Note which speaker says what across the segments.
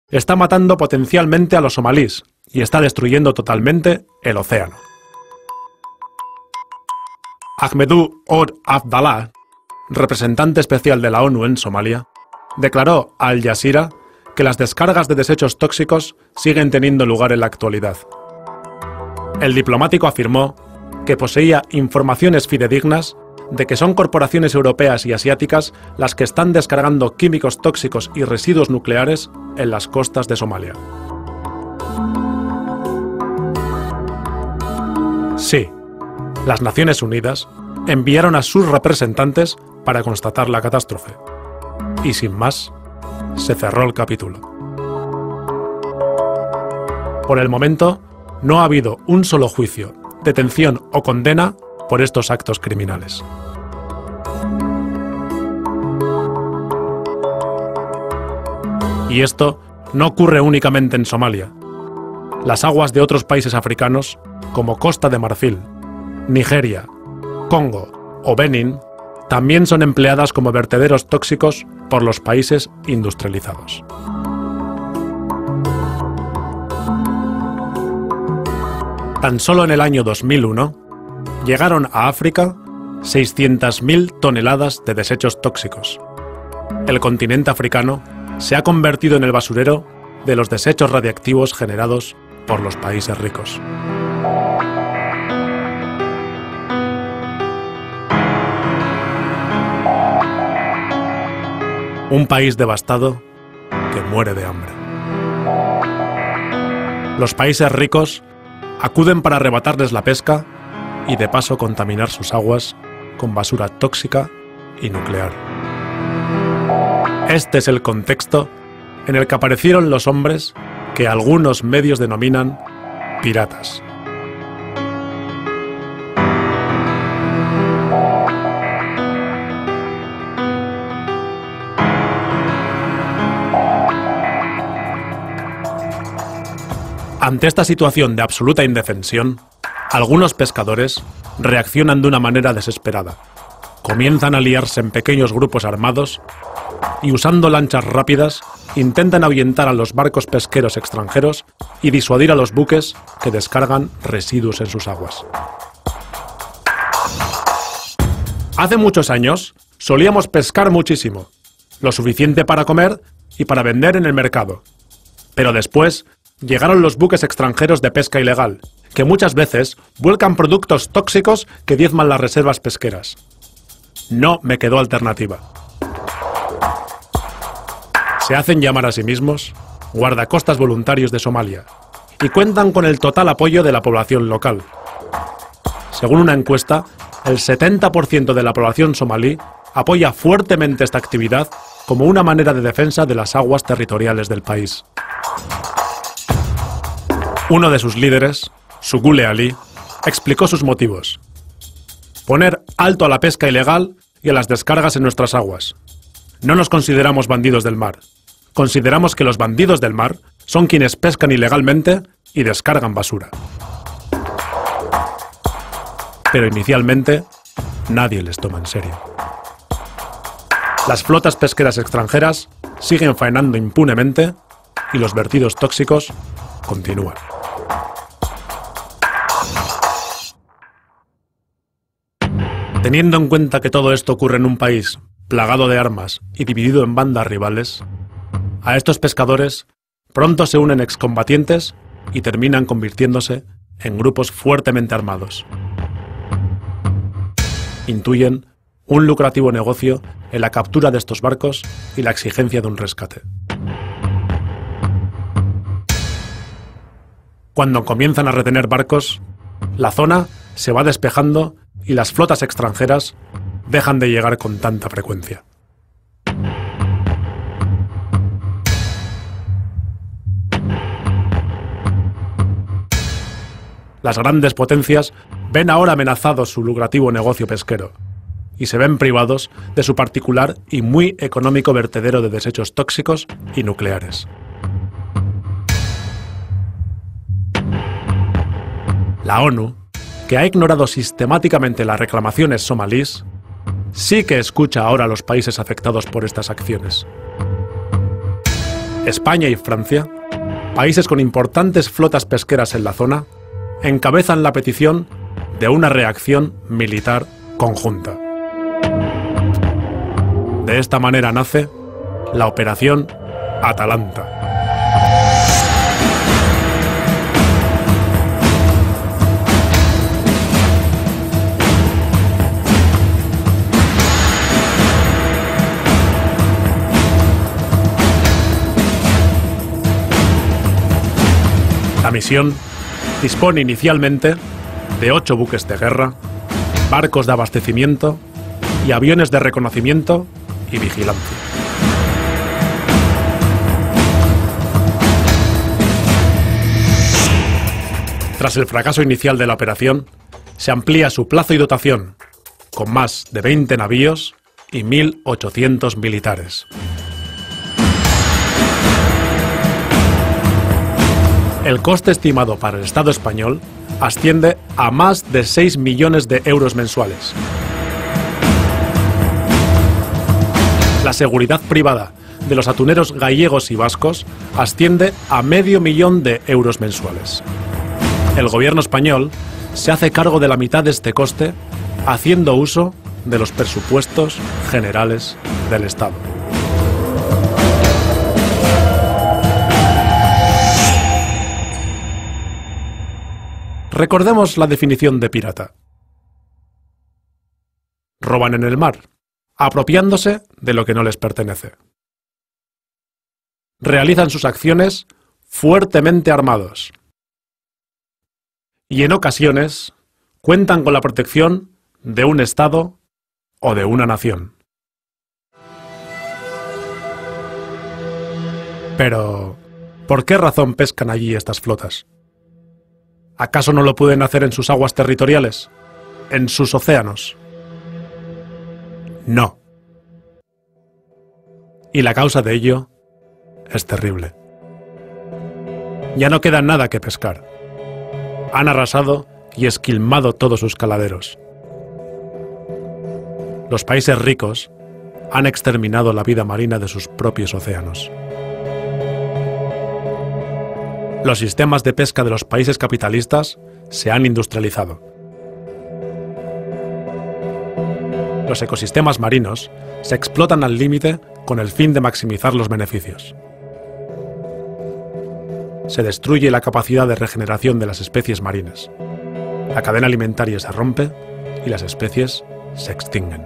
Speaker 1: está matando potencialmente a los somalíes y está destruyendo totalmente el océano. Ahmedou Ould Abdallah, representante especial de la ONU en Somalia, declaró a Al Jazeera que las descargas de desechos tóxicos siguen teniendo lugar en la actualidad. El diplomático afirmó que poseía informaciones fidedignas de que son corporaciones europeas y asiáticas las que están descargando químicos tóxicos y residuos nucleares en las costas de Somalia. Sí, las Naciones Unidas enviaron a sus representantes para constatar la catástrofe. Y sin más, se cerró el capítulo. Por el momento, no ha habido un solo juicio, detención o condena por estos actos criminales. Y esto no ocurre únicamente en Somalia. Las aguas de otros países africanos, como Costa de Marfil, Nigeria, Congo o Benín, también son empleadas como vertederos tóxicos por los países industrializados. Tan solo en el año 2001, llegaron a África 600.000 toneladas de desechos tóxicos. El continente africano se ha convertido en el basurero de los desechos radiactivos generados por los países ricos. Un país devastado que muere de hambre. Los países ricos acuden para arrebatarles la pesca y de paso contaminar sus aguas con basura tóxica y nuclear. Este es el contexto en el que aparecieron los hombres que algunos medios denominan piratas. Ante esta situación de absoluta indefensión, algunos pescadores reaccionan de una manera desesperada. Comienzan a liarse en pequeños grupos armados y, usando lanchas rápidas, intentan ahuyentar a los barcos pesqueros extranjeros y disuadir a los buques que descargan residuos en sus aguas. Hace muchos años solíamos pescar muchísimo, lo suficiente para comer y para vender en el mercado. Pero después llegaron los buques extranjeros de pesca ilegal, que muchas veces vuelcan productos tóxicos que diezman las reservas pesqueras. No me quedó alternativa. Se hacen llamar a sí mismos guardacostas voluntarios de Somalia y cuentan con el total apoyo de la población local. Según una encuesta, el 70% de la población somalí apoya fuertemente esta actividad como una manera de defensa de las aguas territoriales del país. Uno de sus líderes, Sugule Ali, explicó sus motivos. Poner alto a la pesca ilegal y a las descargas en nuestras aguas. No nos consideramos bandidos del mar. Consideramos que los bandidos del mar son quienes pescan ilegalmente y descargan basura. Pero inicialmente, nadie les toma en serio. Las flotas pesqueras extranjeras siguen faenando impunemente y los vertidos tóxicos continúan. Teniendo en cuenta que todo esto ocurre en un país plagado de armas y dividido en bandas rivales, a estos pescadores pronto se unen excombatientes y terminan convirtiéndose en grupos fuertemente armados. Intuyen un lucrativo negocio en la captura de estos barcos y la exigencia de un rescate. Cuando comienzan a retener barcos, la zona se va despejando y las flotas extranjeras dejan de llegar con tanta frecuencia. Las grandes potencias ven ahora amenazado su lucrativo negocio pesquero y se ven privados de su particular y muy económico vertedero de desechos tóxicos y nucleares. La ONU, que ha ignorado sistemáticamente las reclamaciones somalíes, sí que escucha ahora a los países afectados por estas acciones. España y Francia, países con importantes flotas pesqueras en la zona, encabezan la petición de una reacción militar conjunta. De esta manera nace la Operación Atalanta. La misión dispone inicialmente de 8 buques de guerra, barcos de abastecimiento y aviones de reconocimiento y vigilancia. Tras el fracaso inicial de la operación, se amplía su plazo y dotación, con más de 20 navíos y 1.800 militares. El coste estimado para el Estado español asciende a más de 6 millones de euros mensuales. La seguridad privada de los atuneros gallegos y vascos asciende a medio millón de euros mensuales. El gobierno español se hace cargo de la mitad de este coste haciendo uso de los presupuestos generales del Estado. Recordemos la definición de pirata. Roban en el mar, apropiándose de lo que no les pertenece. Realizan sus acciones fuertemente armados. Y en ocasiones cuentan con la protección de un Estado o de una nación. Pero, ¿por qué razón pescan allí estas flotas? ¿Acaso no lo pueden hacer en sus aguas territoriales? ¿En sus océanos? No. Y la causa de ello es terrible. Ya no queda nada que pescar. Han arrasado y esquilmado todos sus caladeros. Los países ricos han exterminado la vida marina de sus propios océanos. Los sistemas de pesca de los países capitalistas se han industrializado. Los ecosistemas marinos se explotan al límite con el fin de maximizar los beneficios. Se destruye la capacidad de regeneración de las especies marinas. La cadena alimentaria se rompe y las especies se extinguen.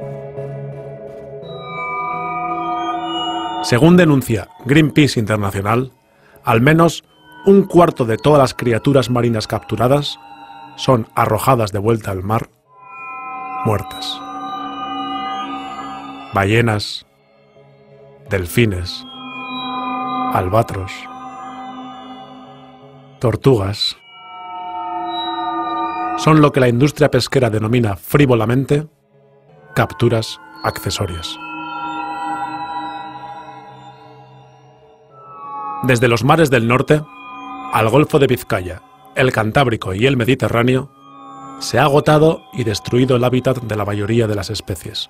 Speaker 1: Según denuncia Greenpeace Internacional, al menos un cuarto de todas las criaturas marinas capturadas son arrojadas de vuelta al mar, muertas. Ballenas, delfines, albatros, tortugas, son lo que la industria pesquera denomina frívolamente capturas accesorias. Desde los mares del norte al Golfo de Vizcaya, el Cantábrico y el Mediterráneo, se ha agotado y destruido el hábitat de la mayoría de las especies.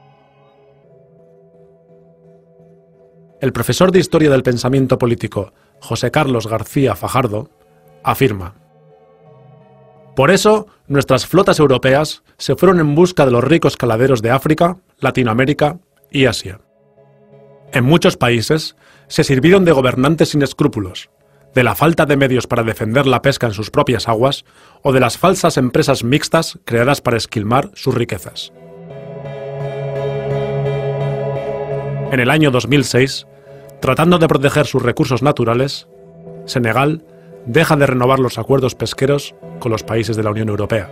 Speaker 1: El profesor de Historia del Pensamiento Político José Carlos García Fajardo afirma: por eso, nuestras flotas europeas se fueron en busca de los ricos caladeros de África, Latinoamérica y Asia. En muchos países se sirvieron de gobernantes sin escrúpulos, de la falta de medios para defender la pesca en sus propias aguas o de las falsas empresas mixtas creadas para esquilmar sus riquezas. En el año 2006, tratando de proteger sus recursos naturales, Senegal deja de renovar los acuerdos pesqueros con los países de la Unión Europea.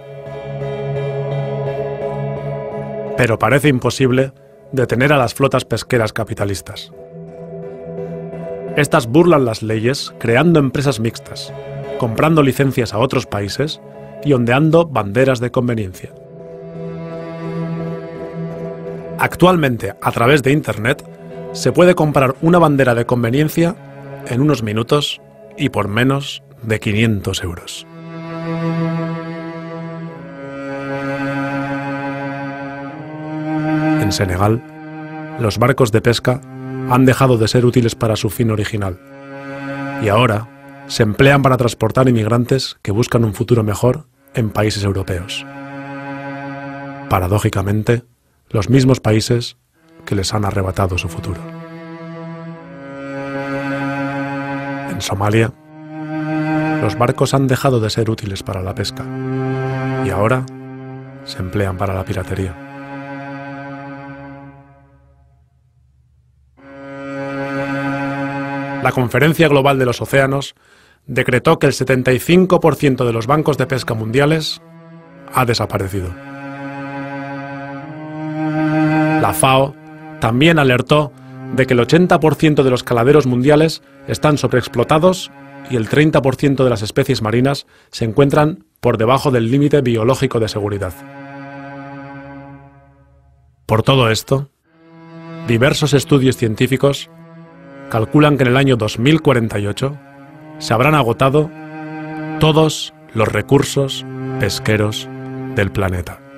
Speaker 1: Pero parece imposible detener a las flotas pesqueras capitalistas. Estas burlan las leyes creando empresas mixtas, comprando licencias a otros países y ondeando banderas de conveniencia. Actualmente, a través de Internet, se puede comprar una bandera de conveniencia en unos minutos y por menos de 500 euros. En Senegal, los barcos de pesca han dejado de ser útiles para su fin original y ahora se emplean para transportar inmigrantes que buscan un futuro mejor en países europeos. Paradójicamente, los mismos países que les han arrebatado su futuro. En Somalia, los barcos han dejado de ser útiles para la pesca y ahora se emplean para la piratería. La Conferencia Global de los Océanos decretó que el 75% de los bancos de pesca mundiales ha desaparecido. La FAO también alertó de que el 80% de los caladeros mundiales están sobreexplotados y el 30% de las especies marinas se encuentran por debajo del límite biológico de seguridad. Por todo esto, diversos estudios científicos calculan que en el año 2048 se habrán agotado todos los recursos pesqueros del planeta.